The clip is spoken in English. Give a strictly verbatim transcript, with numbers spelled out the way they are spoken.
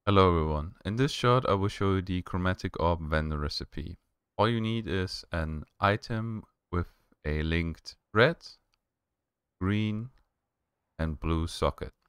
Hello everyone, in this shot I will show you the Chromatic Orb vendor recipe. All you need is an item with a linked red, green and blue socket.